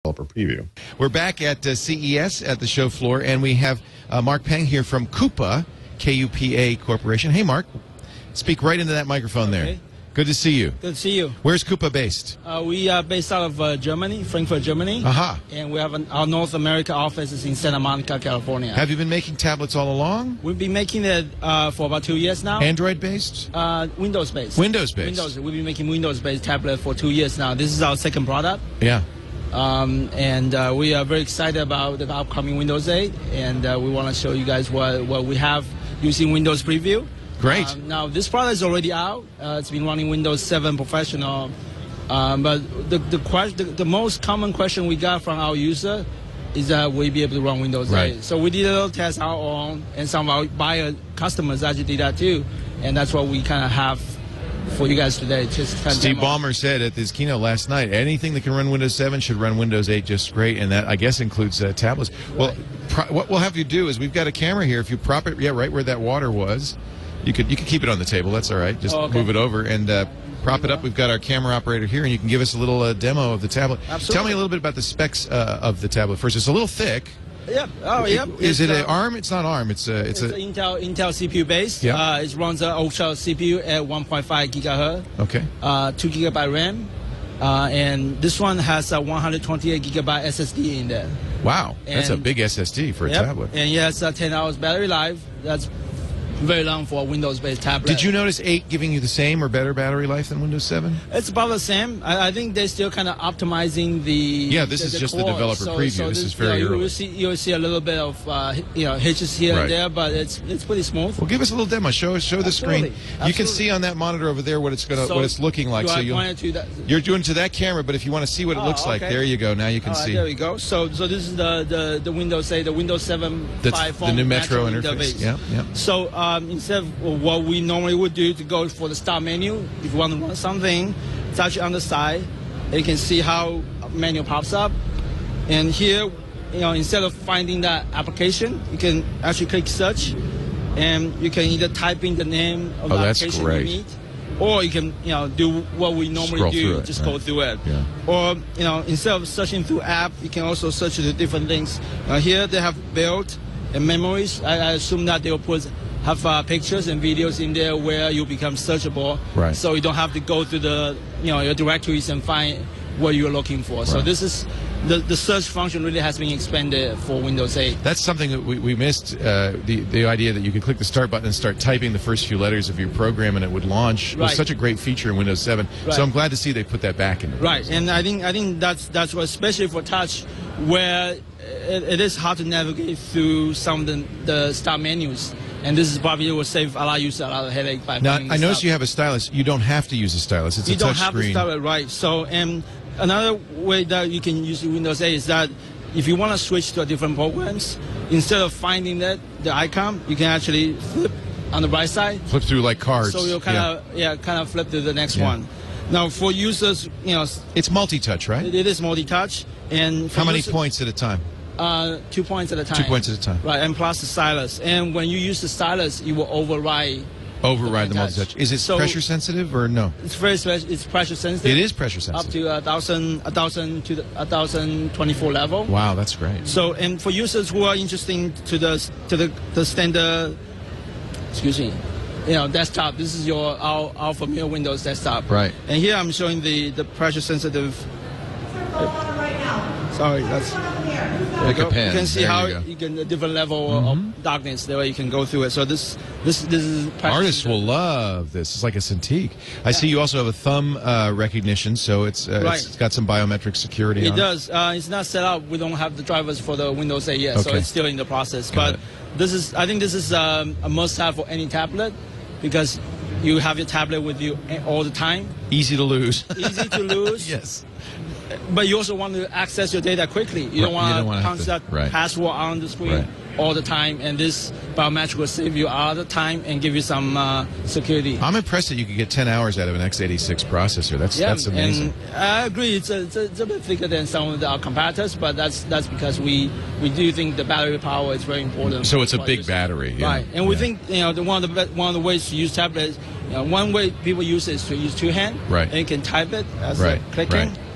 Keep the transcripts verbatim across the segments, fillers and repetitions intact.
developer preview. We're back at uh, C E S at the show floor, and we have uh, Mark Peng here from Coupa, K U P A Corporation. Hey, Mark. Speak right into that microphone there. Okay. Good to see you. Good to see you. Where's Coupa based? Uh, we are based out of uh, Germany, Frankfurt, Germany. Aha. And we have an, our North America office is in Santa Monica, California. Have you been making tablets all along? We've been making it uh, for about two years now. Android based? Uh, Windows based. Windows based. Windows. We've been making Windows based tablet for two years now. This is our second product. Yeah. Um, and uh, we are very excited about the upcoming Windows eight. And uh, we want to show you guys what, what we have using Windows Preview. Great. Um, now, this product is already out. Uh, it's been running Windows seven Professional. Um, but the the, question, the the most common question we got from our user is that we be able to run Windows Right. eight. So we did a little test our own, and some of our buyer customers actually did that too. And that's what we kind of have for you guys today. Just kind of Steve demo. Ballmer said at his keynote last night, anything that can run Windows seven should run Windows eight just great, and that, I guess, includes uh, tablets. Well, pro what we'll have you do is we've got a camera here. If you prop it, yeah, right where that water was, you could you could keep it on the table. That's all right. Just Oh, okay. move it over and uh, prop it up. We've got our camera operator here, and you can give us a little uh, demo of the tablet. Absolutely. Tell me a little bit about the specs uh, of the tablet first. It's a little thick. Yep. Oh, yep. Is It's, it an uh, ARM? It's not ARM. It's a. It's, It's a. an Intel Intel C P U based. Yeah. Uh, it runs an Ultra C P U at one point five gigahertz. Okay. Uh, two gigabyte RAM. Uh, and this one has a one hundred twenty-eight gigabyte S S D in there. Wow, that's a And- big S S D for a Yep. tablet. And yes, uh, ten hours battery life. That's very long for a Windows-based tablet. Did you notice eight giving you the same or better battery life than Windows seven? It's about the same. I, I think they're still kind of optimizing the. Yeah, this the, is the just the core. developer so, preview. So This this is very you know, early. You'll see, you'll see a little bit of uh, you know hitches here Right. and there, but it's it's pretty smooth. Well, give us a little demo. Show us, show the screen. Absolutely. You can Absolutely. see on that monitor over there what it's gonna, So, what it's looking like. do So I you'll, point it to that? you're doing to that camera, but if you want to see what it Oh, looks like, okay. there you go. Now you can All right, see. there we go. So so this is the the, the Windows say the Windows seven That's five the phone new Metro natural interface. Yeah, yeah. So um, instead of what we normally would do to go for the start menu, if you want to run something, touch on the side, you can see how menu pops up. And here, you know, instead of finding that application, you can actually click search, and you can either type in the name of Oh, the that's application great. you need, or you can, you know, do what we normally Scroll do, through it, just right. go through it. Yeah. Or, you know, instead of searching through app, you can also search the different things. Uh, here they have built and memories. I, I assume that they will put have uh, pictures and videos in there where you become searchable. Right. So you don't have to go to the, you know, your directories and find what you're looking for. So Right. this is the the search function really has been expanded for Windows eight. That's something that we, we missed, uh, the, the idea that you could click the start button and start typing the first few letters of your program and it would launch. It was Right. such a great feature in Windows seven. Right. So I'm glad to see they put that back in. Right, and I think I think that's that's what, especially for touch, where it, it is hard to navigate through some of the, the start menus, and this is probably will save a lot of users a lot of headache by. Now, finding I the notice stuff. you have a stylus. You don't have to use a stylus. It's You a don't touch have screen. to start it right. So, and another way that you can use Windows eight is that if you want to switch to a different programs, instead of finding that the icon, you can actually flip on the right side. Flip through like cards. So you'll kind of yeah. kind of flip to the next Yeah. one. Now for users, you know, It's multi-touch, right? it, it is multi-touch, and for How many users- points at a time? Uh, two points at a time. Two points at a time. Right, and plus the stylus. And when you use the stylus, it will override. Override the multi-touch. multi-touch. Is it So- pressure sensitive or no? It's very special. It's pressure sensitive. It is pressure Up sensitive. to a thousand, a thousand to the, a thousand twenty-four level. Wow, that's great. So, and for users who are interested to the to the, the standard, excuse me, you know, desktop. This is your our, our familiar Windows desktop. Right. And here I'm showing the the pressure sensitive. Sorry, that's. Like go. a pen. You can see There how you go. you can a different level of darkness. There you can go through it. So this this this is pressure Artists will sensitive. love this. It's like a Cintiq. I see you also have a thumb uh, recognition, so it's, uh, Right. it's got some biometric security It on does. Uh, it's not set up. We don't have the drivers for the Windows eight yet, so Okay. it's still in the process. Got but it. this is, I think, this is um, a must-have for any tablet because you have your tablet with you all the time. it. Easy to lose. Easy to lose. Yes. But you also want to access your data quickly. You Right, don't you want don't wanna to have to- constant right. password on the screen Right. all the time. And this biometric will save you all the time and give you some uh, security. I'm impressed that you could get ten hours out of an x eighty-six processor. That's Yeah, that's amazing. and I agree. It's a, it's, a, it's a bit thicker than some of the, our competitors, but that's that's because we, we do think the battery power is very important. So it's a for big users. battery. Yeah. Right, and we Yeah. think you know the, one of the be- one of the ways to use tablets. You know, one way people use it is to use two hand. Right. And you can type it as Right, a clicking. right.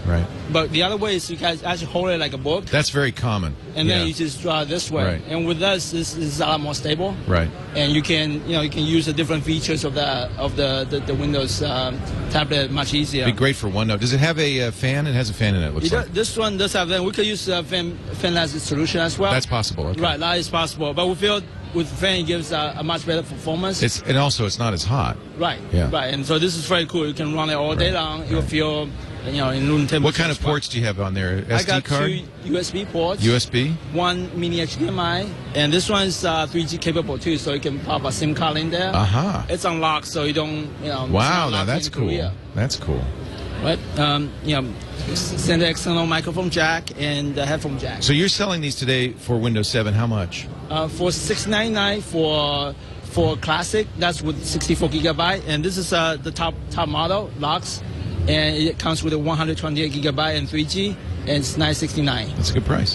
Right. But the other way is you guys actually hold it like a book, That's very common. and yeah. then you just draw this way. Right. And with us, this, this is a lot more stable. Right. And you can, you know, you can use the different features of the of the the, the Windows um, tablet much easier. Be great for OneNote. Does it have a uh, fan? It has a fan in it. it looks It like. does- this one does have that. We could use uh, fan fanless solution as well. That's possible. Okay. Right, that is possible. But we feel with fan it gives uh, a much better performance. It's and also it's not as hot. right, Yeah. right. And so this is very cool. You can run it all day Right, long. You'll right. feel, you know, in room temperature. What kind of as well. ports do you have on there? I S D got card, two U S B ports. U S B. One mini H D M I, and this one is uh, three G capable too, so you can pop a SIM card in there. Uh huh. It's unlocked, so you don't, you know. it's Wow. not Now locked that's in cool. Korea. That's cool. Right. Um, you know, send the external microphone jack and the headphone jack. So you're selling these today for Windows seven. How much? Uh, for six ninety-nine for for classic, that's with sixty-four gigabyte, and this is uh, the top top model, Lux, and it comes with a one hundred twenty-eight gigabyte and three G, and it's nine sixty-nine. That's a good price.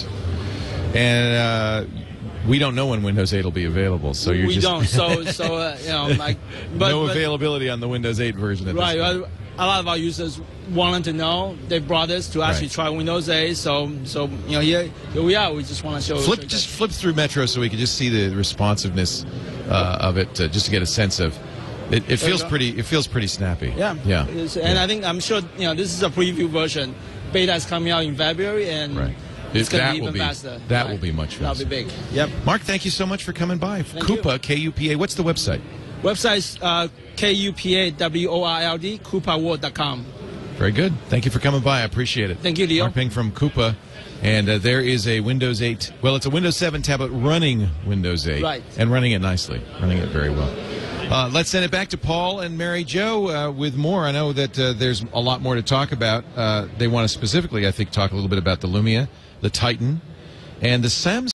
And uh, we don't know when Windows eight will be available, so you're we just don't, so so uh, you know, like, but, no but availability on the Windows eight version. At right. This point. Well, a lot of our users wanted to know. They brought us to actually Right. try Windows eight, so so you know here here we are. We just want to show. Flip, show you just guys. flip through Metro so we can just see the responsiveness uh, of it, uh, just to get a sense of. It, it you feels go. pretty. It feels pretty snappy. Yeah, Yeah. It's- and I think I'm sure you know this is a preview version. Beta is coming out in February, and Right. it's It- going to that be will even be- faster. that Right. will be much That'll faster. be big. Yep. Mark, thank you so much for coming by. Thank Coupa, K U P A. What's the website? Website's uh, K U P A W O R L D, Coupa World dot com. Very good. Thank you for coming by. I appreciate it. Thank you, Leo. Mark Ping from Coupa. And uh, there is a Windows eight. Well, it's a Windows seven tablet running Windows eight. Right. And running it nicely. Running it very well. Uh, let's send it back to Paul and Mary Jo uh, with more. I know that uh, there's a lot more to talk about. Uh, they want to specifically, I think, talk a little bit about the Lumia, the Titan, and the Samsung.